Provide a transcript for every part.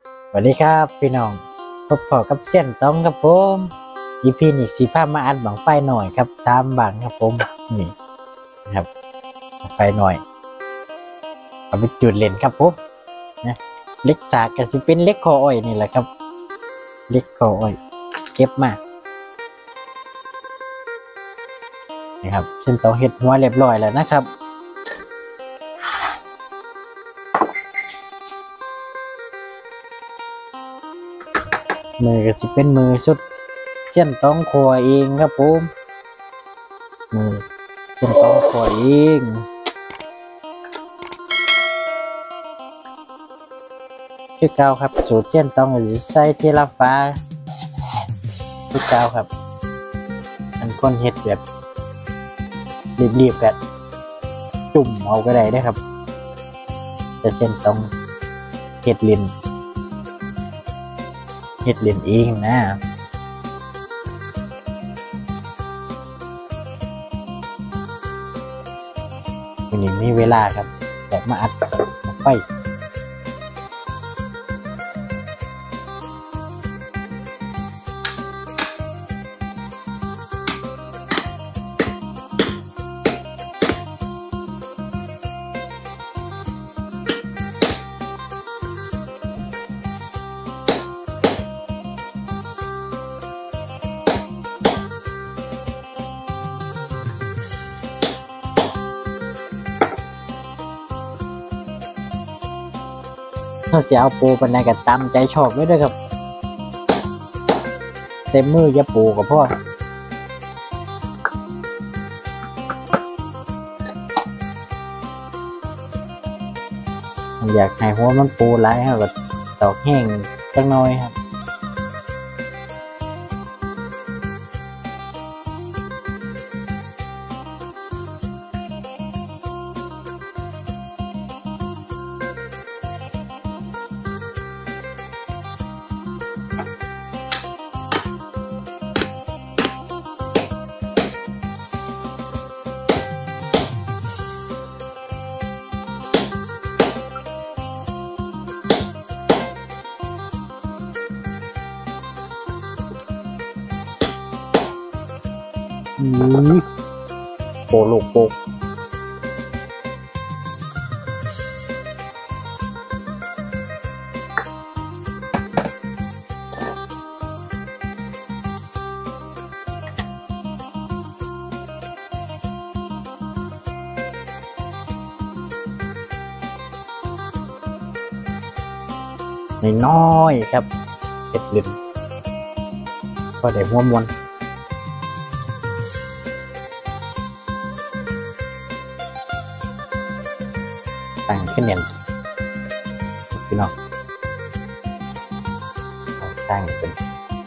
สวัสดีครับพี่น้องพบกับเส้นต้องครับผมEPนี้สีผ้ามาอัดบังไฟหน่อยครับตามบังครับผมนี่นะครับไฟหน่อยเอาไปจุดเลนครับผมนะเล็กสากกันสิเป็นเล็กคออ้อยนี่แหละครับเล็กคออ้อยเก็บมานี่ครับเส้นต้องเห็ดหัวเรียบร้อยแล้วนะครับมือก็สิเป็นมือชุดเส้นต้องครัวเองครับผมมือเส้นต้องครัวเองชื่อเก้าครับสูตรเส้นต้องใส่เทลาฟ้าชื่อเก้าครับอันคนเห็ดแบบรีบๆกันจุ่มเอาก็ได้ครับแต่เส้นต้องเห็ดลินเองนะวันนี้มีเวลาครับแต่มาอัดไฟถ้าเสียเอาปูเป็นอะไรกันตามใจชอบเลยด้วยครับเต็มมือจะปูกับพ่ออยากให้หัวมันปูหลายครับแบบตอกแห้งจังน้อยครับโปลูกโปน้อยครับเห็ดลินก็ได้หัวมวนตั้งขึ้นเนียนพี่น้องตั้งเป็น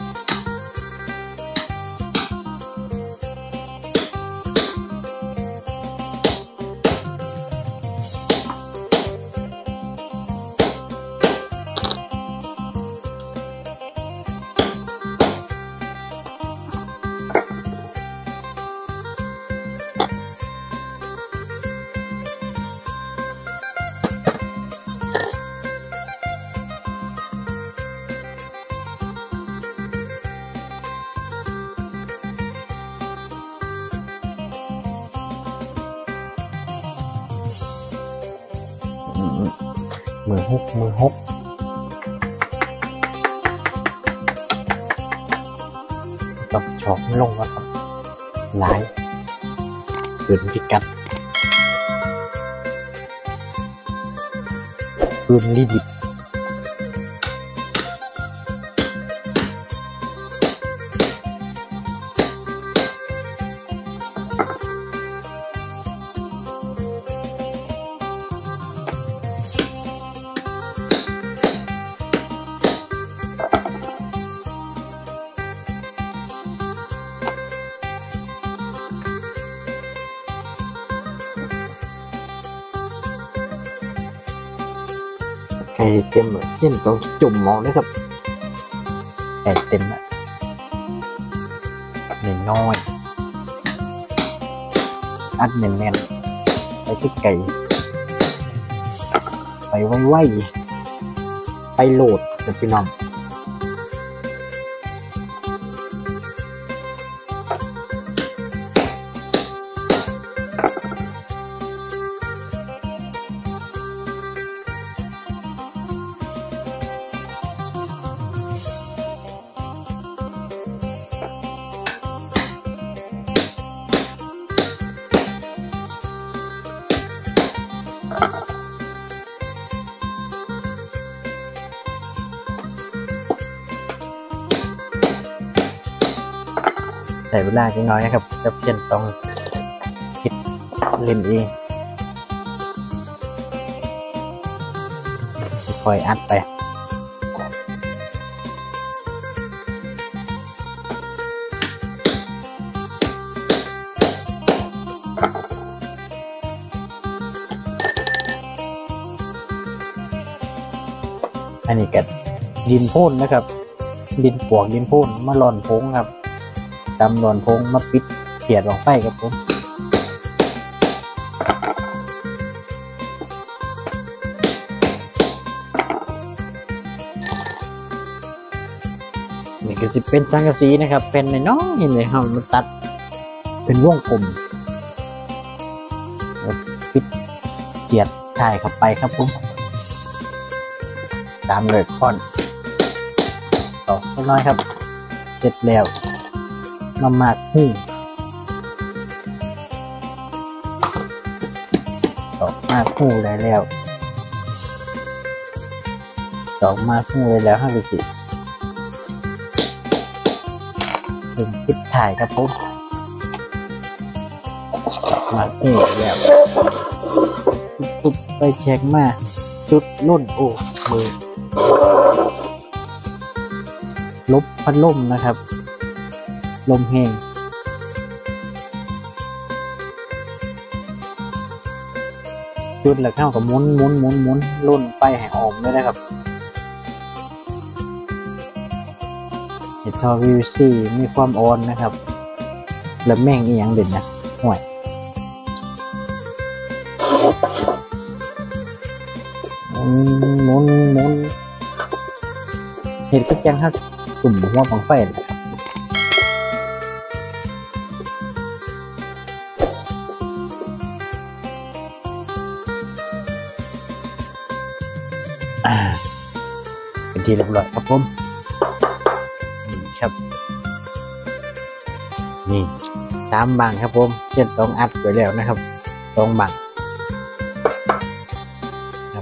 มือฮกต้องชอกลงแล้วครับหลายเกินพิกัดเกินลิมิตไก่เต็มเช่นต้องจุ่มมองนะครับไก่เต็มอ่ะน้อยอัดแน่นๆไปที่ไก่ไปไวๆไปโหลดกับพี่น้องใส่เวลาจังน้อยนะครับจะเพียนต้องคิดเล่นเองคอยอัดไปอันนี้ก็ดินพ่นนะครับดินปวกดินพ่นมาหล่อนพงครับตำหล่อนพงมาปิดเขียดลงไปครับผมนี่ก็จะเป็นสังกะสีนะครับเป็นในน้องเห็นเลยครับมันตัดเป็นวงกลมปิดเขียดถ่ายเข้าไปครับผมตามเลยค่อนต่อสักน้อยครับเสร็จแล้วมาหมักหูต่อหมักหูได้แล้วต่อหมักหูได้แล้ว5 วิถึงปิดถ่ายครับผมหมักหูแล้วปุ๊บไปเช็คมาจุดรุ่นโอ้มือลบพัดลมนะครับลมแห้งจุดแล้วเข้ากับหมุนรุ่นไปให้ออกเลยนะครับเห็ดทอ PVC มีความอ่อนนะครับแล้วแม่งอีหยังเด่นนะห่วยหมุนเห็ดก็จังฮักกลุ่มหัวบังไฟนะครับเป็นที่เรียบร้อยครับผมนี่ครับนี่3 บังครับผมเช่นต้องอัดไว้แล้วนะครับ2 บังครับ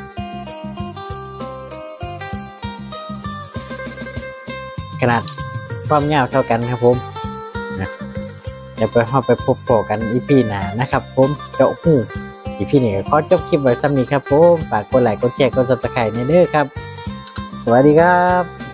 ขนาดความยาวเท่ากันครับผมนะเดี๋ยวไปพบกันอีพีหน้านะครับผมเจาะหูอีพีนี้ก็ขอจบคลิปไว้ซ้ำนี้ครับผมฝากกดไลค์กดแชร์กดซับสไครต์ในเด้อครับสวัสดีครับ